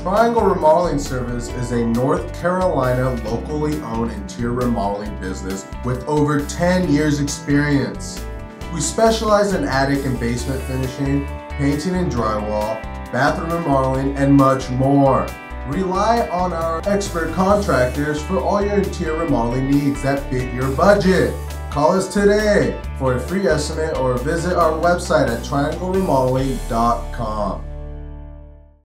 Triangle Remodeling Service is a North Carolina locally owned interior remodeling business with over 10 years experience. We specialize in attic and basement finishing, painting and drywall, bathroom remodeling, and much more. Rely on our expert contractors for all your interior remodeling needs that fit your budget. Call us today for a free estimate or visit our website at triangleremodeling.com.